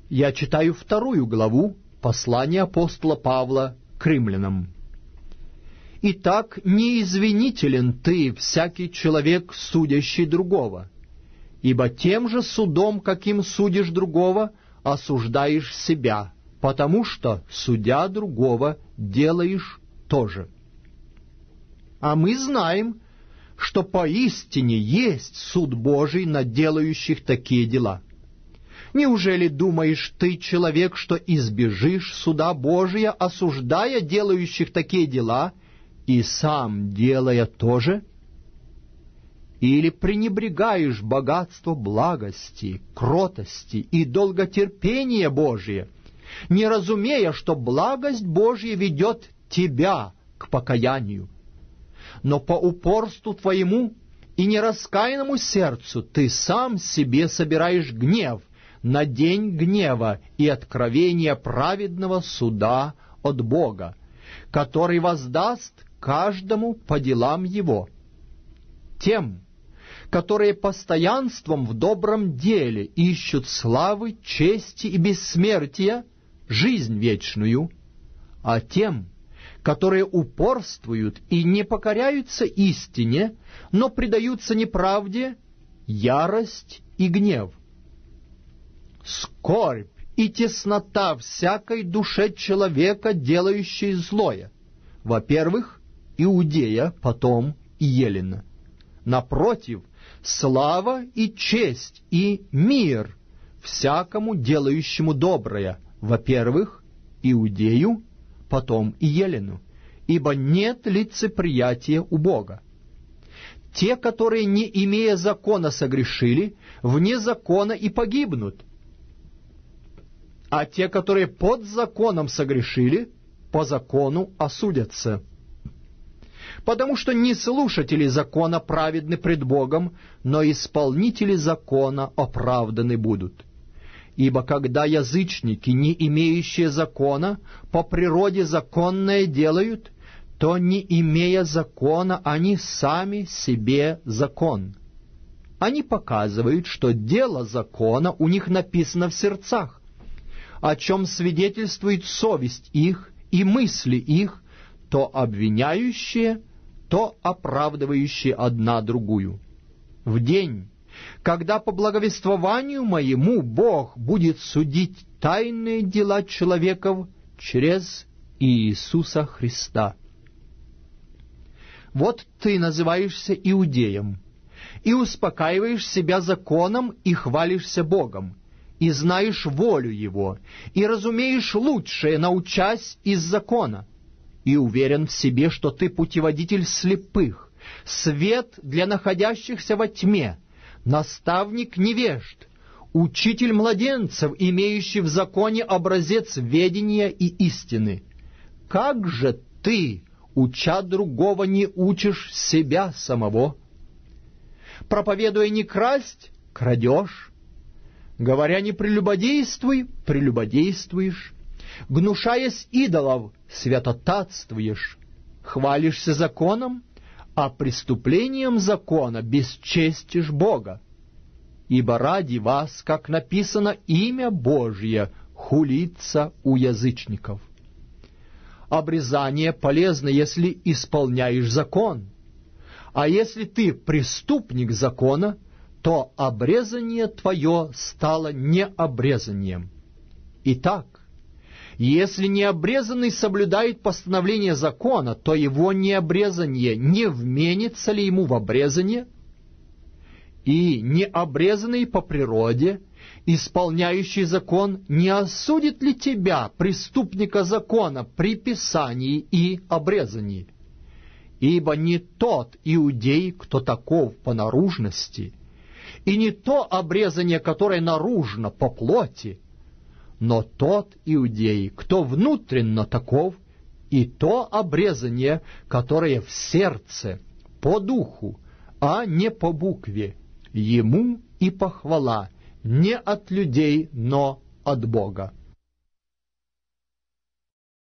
Я читаю 2 главу послания апостола Павла к римлянам. «Итак, не извинителен ты, всякий человек, судящий другого, ибо тем же судом, каким судишь другого, осуждаешь себя, потому что, судя другого, делаешь то же. А мы знаем, что поистине есть суд Божий над делающих такие дела. Неужели думаешь ты, человек, что избежишь суда Божия, осуждая делающих такие дела, и сам делая то же? Или пренебрегаешь богатство благости, кротости и долготерпения Божие, не разумея, что благость Божья ведет тебя к покаянию? Но по упорству твоему и нераскаянному сердцу ты сам себе собираешь гнев на день гнева и откровения праведного суда от Бога, который воздаст каждому по делам его. Тем, которые постоянством в добром деле ищут славы, чести и бессмертия, жизнь вечную, а тем, которые упорствуют и не покоряются истине, но предаются неправде, ярость и гнев. Скорбь и теснота всякой душе человека, делающей злое. Во-первых, Иудея, потом и Елена. Напротив, слава и честь и мир всякому делающему доброе. Во-первых, Иудею, потом и Елену, ибо нет лицеприятия у Бога. Те, которые, не имея закона, согрешили, вне закона и погибнут. А те, которые под законом согрешили, по закону осудятся. Потому что не слушатели закона праведны пред Богом, но исполнители закона оправданы будут. Ибо когда язычники, не имеющие закона, по природе законное делают, то, не имея закона, они сами себе закон. Они показывают, что дело закона у них написано в сердцах, о чем свидетельствует совесть их и мысли их, то обвиняющие, то оправдывающие одна другую. В день, когда по благовествованию моему Бог будет судить тайные дела человеков через Иисуса Христа. Вот ты называешься иудеем, и успокаиваешь себя законом, и хвалишься Богом, и знаешь волю Его, и разумеешь лучшее, научась из закона, и уверен в себе, что ты путеводитель слепых, свет для находящихся во тьме, наставник невежд, учитель младенцев, имеющий в законе образец ведения и истины. Как же ты, уча другого, не учишь себя самого? Проповедуя не красть, крадешь. Говоря не прелюбодействуй, прелюбодействуешь. Гнушаясь идолов, святотатствуешь. Хвалишься законом, а преступлением закона бесчестишь Бога. Ибо ради вас, как написано, имя Божье хулится у язычников. Обрезание полезно, если исполняешь закон. А если ты преступник закона, то обрезание твое стало необрезанием. Итак, если необрезанный соблюдает постановление закона, то его необрезание не вменится ли ему в обрезание? И необрезанный по природе, исполняющий закон, не осудит ли тебя, преступника закона, при писании и обрезании? Ибо не тот иудей, кто таков по наружности, и не то обрезание, которое наружно, по плоти, но тот иудей, кто внутренно таков, и то обрезание, которое в сердце, по духу, а не по букве, ему и похвала, не от людей, но от Бога.